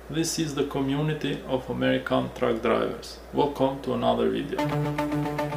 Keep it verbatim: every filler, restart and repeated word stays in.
this is the community of American truck drivers. Welcome to another video.